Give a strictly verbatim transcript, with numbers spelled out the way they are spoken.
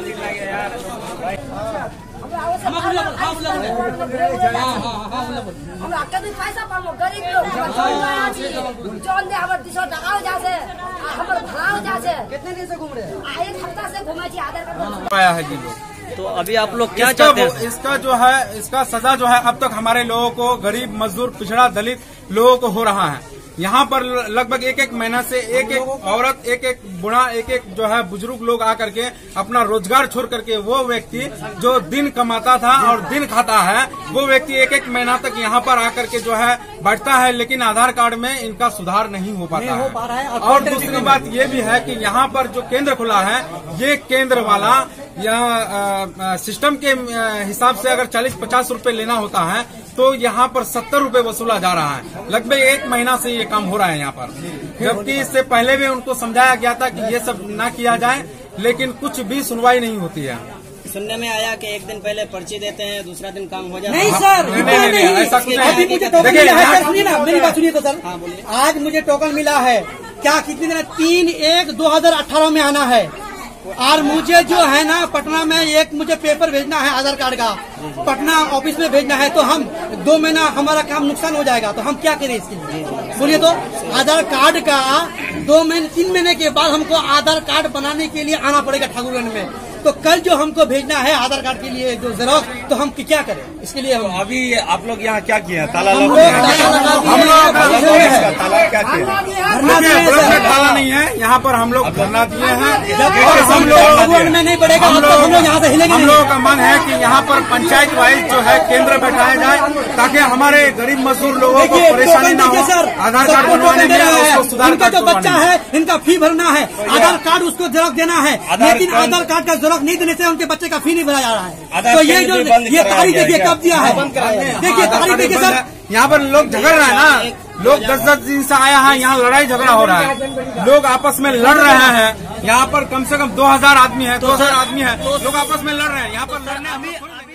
पैसा पाबो गरीब लोग जौन दे हमर दिशा ढकाओ जासे हमर भलाओ जासे। कितने दिन से घूम रहे हैं? एक हफ्ता से घुमा छी आधार कार्ड आया है जी लोग। तो अभी आप लोग क्या चाहते हैं? इसका जो है इसका सजा जो है अब तक हमारे लोगों को, गरीब मजदूर पिछड़ा दलित लोगों को हो रहा है। यहाँ पर लगभग एक एक महीना से एक एक औरत, एक एक बूढ़ा, एक एक जो है बुजुर्ग लोग आकर के अपना रोजगार छोड़ करके, वो व्यक्ति जो दिन कमाता था और दिन खाता है, वो व्यक्ति एक एक महीना तक यहाँ पर आकर के जो है बैठता है, लेकिन आधार कार्ड में इनका सुधार नहीं हो पाता है, हो है। और दूसरी बात ये भी है कि यहाँ पर जो केंद्र खुला है, ये केंद्र वाला यहाँ सिस्टम के हिसाब से अगर चालीस पचास रुपए लेना होता है तो यहाँ पर सत्तर रुपए वसूला जा रहा है। लगभग एक महीना से ये काम हो रहा है यहाँ पर, जबकि इससे पहले भी उनको समझाया गया था कि ये सब ना किया जाए, लेकिन कुछ भी सुनवाई नहीं होती है। सुनने में आया कि एक दिन पहले पर्ची देते हैं, दूसरा दिन काम हो जाता है। नहीं सर, नहीं, नहीं, नहीं, नहीं, ऐसा कुछ अभी मुझे टोकन मिला है सर, सुनिए ना मेरी बात सुनिए तो सर। हाँ बोलिए। आज मुझे टोकन मिला है, क्या कितने दिन? तीन एक दो हजार अठारह में आना है, और मुझे जो है ना पटना में एक मुझे पेपर भेजना है आधार कार्ड का, पटना ऑफिस में भेजना है, तो हम दो महीना हमारा काम नुकसान हो जाएगा, तो हम क्या करें इसके लिए? बोलिए तो। आधार कार्ड का दो महीने तीन महीने के बाद हमको आधार कार्ड बनाने के लिए आना पड़ेगा ठाकुरगंज में, तो कल जो हमको भेजना है आधार कार्ड के लिए जो जेरोक्स, तो हम क्या करें इसके लिए? हम अभी आप लोग यहाँ क्या किए? ताला हम लोग ताला नहीं है यहाँ पर, हम लोग धरना दिए हैं। हम लोग में नहीं बढ़ेगा, हम लोग यहाँ से हिलेंगे। हम लोगों का मन है कि यहाँ पर पंचायत वाइज जो है केंद्र बैठाया जाए, ताकि हमारे गरीब मजदूर लोगों को परेशानी न हो। आधार कार्ड बनवाने में उसको सुधार, इनका जो बच्चा है इनका फी भरना है, आधार कार्ड उसको जेरोक्स देना है, लेकिन आधार कार्ड का जेरोक्स नहीं देने से उनके बच्चे का फी नहीं भरा जा रहा है। तो ये जो ये तारीख देखिए कब दिया है, देखिए तारीख देखिए सर। यहाँ पर लोग झगड़ रहे हैं ना, लोग दस दस दिन से आया है, यहाँ लड़ाई झगड़ा हो रहा है, लोग आपस में लड़ रहे हैं। यहाँ पर कम से कम दो हजार आदमी है, दो हजार आदमी है, लोग आपस में लड़ रहे हैं। यहाँ पर लड़ने